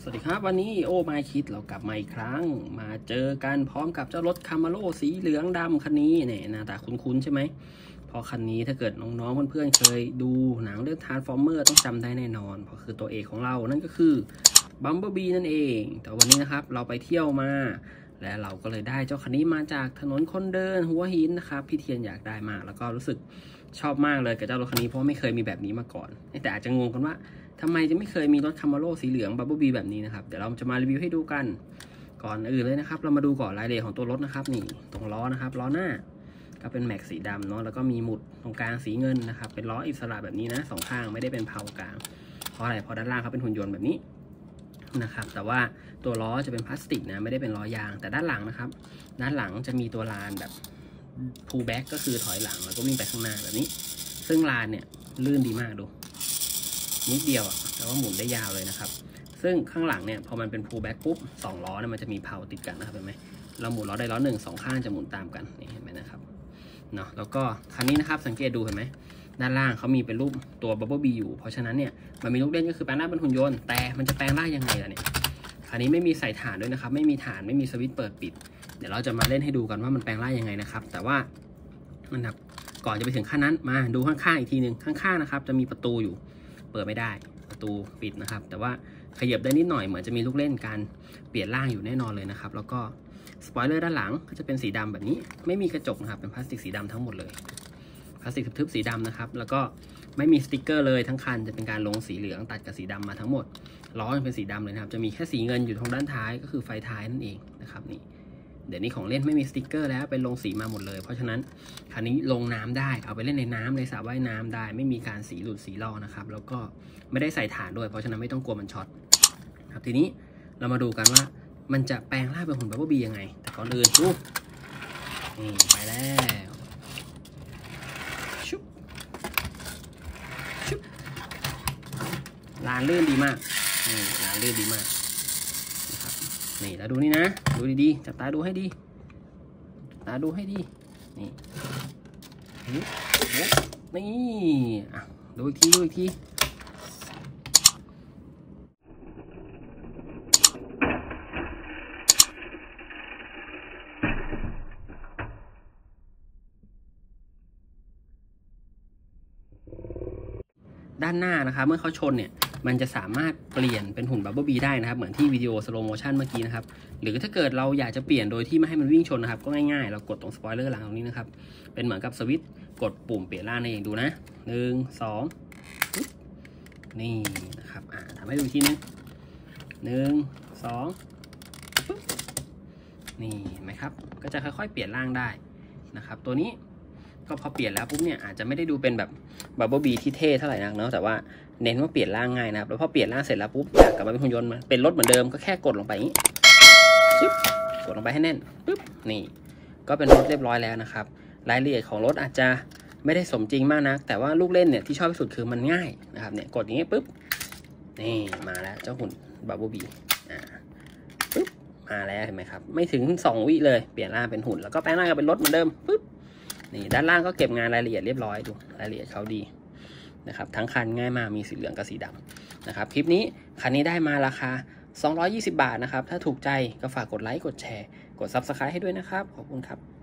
วัสดีครับวันนี้โอ้ไมคิดเรากลับมาอีกครั้งมาเจอกันพร้อมกับเจ้ารถคามาโร่สีเหลืองดำคันนี้เนี่ยหน้าตาคุ้นๆใช่ไหมเพราะคันนี้ถ้าเกิดน้องๆเพื่อนๆเคยดูหนังเรื่องทรานส์ฟอร์เมอร์ต้องจำได้แน่นอนเพราะคือตัวเอกของเรานั่นก็คือบัมเบิลบีนั่นเองแต่วันนี้นะครับเราไปเที่ยวมาและเราก็เลยได้เจ้าคันนี้มาจากถนนคนเดินหัวหินนะครับพี่เทียนอยากได้มากแล้วก็รู้สึกชอบมากเลยกับเจ้ารถคันนี้เพราะไม่เคยมีแบบนี้มาก่อนแต่อาจจะงงกันว่าทำไมจะไม่เคยมีรถคามาโร่สีเหลืองบับเบิลบีแบบนี้นะครับเดี๋ยวเราจะมารีวิวให้ดูกันก่อนอื่นเลยนะครับเรามาดูก่อนรายละเอียดของตัวรถนะครับนี่ตรงล้อนะครับล้อหน้าก็เป็นแม็กสีดำเนาะแล้วก็มีหมุดตรงกลางสีเงินนะครับเป็นล้ออิสระแบบนี้นะสองข้างไม่ได้เป็นเพากลางเพราะอะไรเพราะด้านล่างเขาเป็นหุ่นยนต์แบบนี้นะครับแต่ว่าตัวล้อจะเป็นพลาสติกนะไม่ได้เป็นล้อยางแต่ด้านหลังนะครับด้านหลังจะมีตัวลานแบบพูลแบ็กก็คือถอยหลังแล้วก็วิ่งไปข้างหน้าแบบนี้ซึ่งลานเนี่ยลื่นดีมากดูนิดเดียวแต่ว่าหมุนได้ยาวเลยนะครับซึ่งข้างหลังเนี่ยพอมันเป็นพูลแบ็กปุ๊บ2ล้อเนี่ยมันจะมีเพาติดกันนะครับเห็นไหมเราหมุนล้อได้ล้อ1 2ข้างจะหมุนตามกันนี่เห็นไหมนะครับเนาะแล้วก็คันนี้นะครับสังเกตดูเห็นไหมด้านล่างเขามีเป็นรูปตัวบับเบิลบีอยู่เพราะฉะนั้นเนี่ยมันมีลูกเล่นก็คือแปลงร่างเป็นหุ่นยนต์แต่มันจะแปลงร่างยังไงล่ะเนี่ยคันนี้ไม่มีใส่ฐานด้วยนะครับไม่มีฐานไม่มีสวิตช์เปิดปิดเดี๋ยวเราจะมาเล่นให้ดูกันว่ามันแปลงร่างยังไงนะครับแต่ว่ามันแบบก่อนจะไปถึงขั้นนั้นมาดูข้างๆอีกทีหนึ่งข้างๆนะครับจะมีประตูอยู่เปิดไม่ได้ประตูปิดนะครับแต่ว่าขยับได้นิดหน่อยเหมือนจะมีลูกเล่นการเปลี่ยนร่างอยู่แน่นอนเลยนะครับแล้วก็สปอยเลอร์ด้านหลังก็จะเป็นสีดำแบบนี้ไม่มีกระจกนะครับเป็นพลาสติกสีดำทั้งหมดเลยพลาสติกทึบๆสีดำนะครับแล้วก็ไม่มีสติกเกอร์เลยทั้งคันจะเป็นการลงสีเหลืองตัดกับสีดำมาทั้งหมดล้อเป็นสีดำเลยนะครับจะมีแค่สีเงินอยู่ตรงด้านท้ายก็คือไฟท้ายนั่นเองนะครับนี่เดี๋ยวนี้ของเล่นไม่มีสติกเกอร์แล้วเป็นลงสีมาหมดเลยเพราะฉะนั้นคันนี้ลงน้ำได้เอาไปเล่นในน้ำในสระว่ายน้ำได้ไม่มีการสีหลุดสีลอกนะครับแล้วก็ไม่ได้ใส่ฐานด้วยเพราะฉะนั้นไม่ต้องกลัวมันช็อตครับทีนี้เรามาดูกันว่ามันจะแปลงร่างเป็นหุ่นบับเบิลบียังไงแต่ก่อนอื่นดูนี่ไปแล้วชุบชุบลานลื่นดีมากนี่ลานลื่นดีมากนะครับนี่แล้วดูนี่นะดูดีๆจับตาดูให้ดีตาดูให้ดีนี่นี่อ่ะดูอีกทีดูอีกทีด้านหน้านะครับเมื่อเขาชนเนี่ยมันจะสามารถเปลี่ยนเป็นหุ่นบับเบิลบีได้นะครับเหมือนที่วิดีโอสโลว์โมชั่นเมื่อกี้นะครับหรือถ้าเกิดเราอยากจะเปลี่ยนโดยที่ไม่ให้มันวิ่งชนนะครับก็ง่ายๆเรากดตรงสปอยเลอร์หลังตรงนี้นะครับเป็นเหมือนกับสวิตช์กดปุ่มเปลี่ยนร่างนั่นเองดูนะ1 2นี่นะครับทำให้ดูทีนึง1 2นี่เห็นไหมครับก็จะค่อยๆเปลี่ยนร่างได้นะครับตัวนี้ก็พอเปลี่ยนแล้วปุ๊บเนี่ยอาจจะไม่ได้ดูเป็นแบบบับเบิลบีที่เท่เท่าไหร่นักเนาะแต่ว่าเน้นว่าเปลี่ยนร่างง่ายนะครับแล้วพอเปลี่ยนร่างเสร็จแล้วปุ๊บอยากกลับมาเป็นหุ่นยนต์มาเป็นรถเหมือนเดิมก็แค่กดลงไปอย่างนี้ปึ๊บกดลงไปให้แน่นปึ๊บนี่ก็เป็นรถเรียบร้อยแล้วนะครับรายละเอียดของรถอาจจะไม่ได้สมจริงมากนักแต่ว่าลูกเล่นเนี่ยที่ชอบที่สุดคือมันง่ายนะครับเนี่ยกดอย่างนี้ปึ๊บนี่มาแล้วเจ้าหุ่นบับเบิลบีปึ๊บมาแล้วเห็นไหมครับไม่ถึง2 วิเลยเปลี่ยนร่างเป็นหุ่นแล้วก็แปลงร่างเป็นรถเหมือนเดิมปึ๊บนี่ด้านล่างก็เก็บงานรายละเอียดเรียบร้อยดูรายละเอียดเขาดีนะครับทั้งคันง่ายมากมีสีเหลืองกับสีดำนะครับคลิปนี้คันนี้ได้มาราคา220 บาทนะครับถ้าถูกใจก็ฝากกดไลค์กดแชร์กด Subscribe ให้ด้วยนะครับขอบคุณครับ